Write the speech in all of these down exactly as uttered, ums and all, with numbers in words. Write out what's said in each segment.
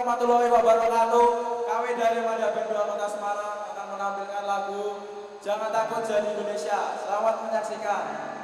warahmatullahi wabarakatuh. Kami dari Mada Band dua Kota Semarang akan menampilkan lagu Jangan Takut Jadi Indonesia. Selamat menyaksikan.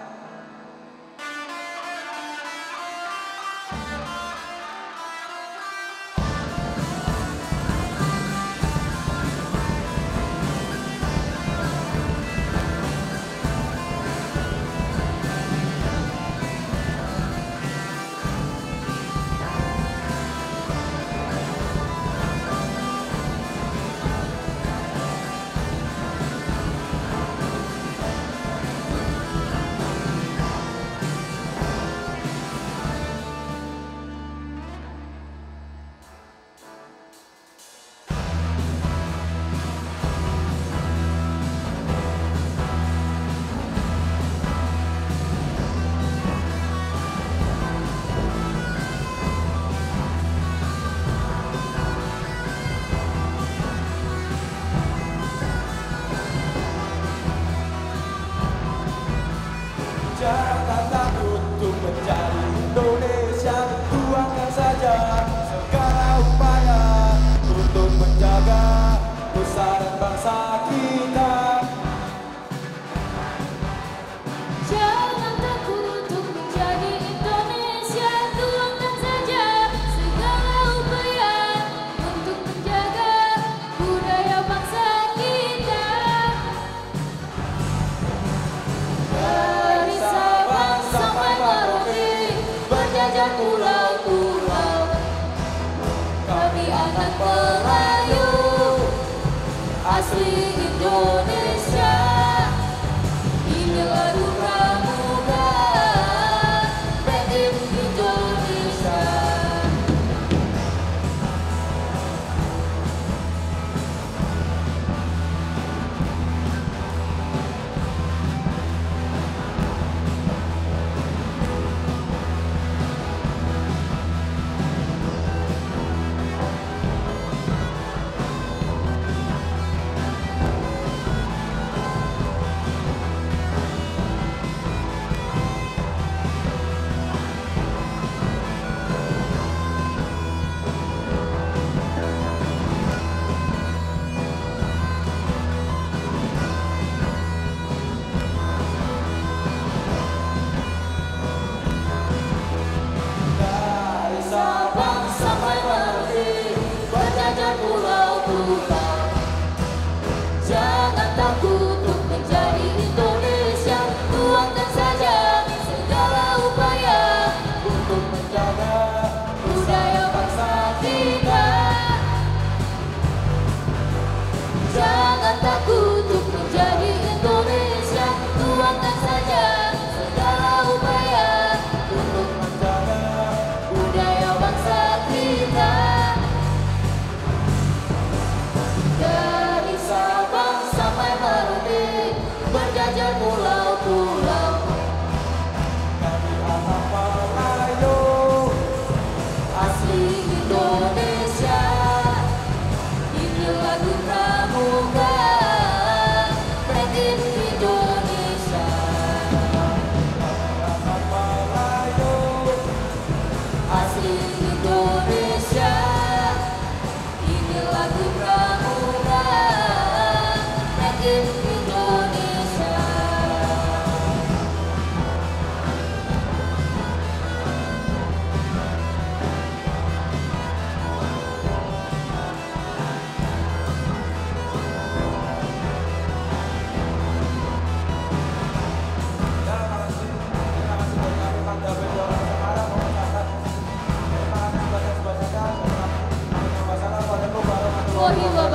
Jangan takut untuk mencari Indonesia, tuangkan saja segala upaya untuk menjaga nusa dan bangsa kita. Jangan takut untuk menjadi Indonesia, tuangkan saja segala upaya untuk menjaga budaya bangsa kita. Dari Sabang sampai Merauke, berjajar pulau-pulau, kami anak Melayu asli Indonesia. Ini lagu pramuka Made in Indonesia. Dari Sabang sampai Merauke, berjajar pulau-pulau, jangan takut untuk menjadi Indonesia, tuangkan saja segala upaya untuk menjaga budaya bangsa kita. Jangan takut untuk menjadi Indonesia, tuangkan saja segala upaya untuk menjaga budaya bangsa kita. Dari Sabang sampai Merauke, berjajar pulau-pulau, kami anak Melayu. asli Indonesia. Ini lagu pramuka Made in Indonesia. Anak Melayu. Asli Indonesia. Ini lagu pramuka Made in Indonesia. Terima kasih, terima kasih buat kami Mada Band dua Kota Semarang mengucapkan terima kasih sebanyak-banyaknya. Wassalamualaikum warahmatullahi wabarakatuh.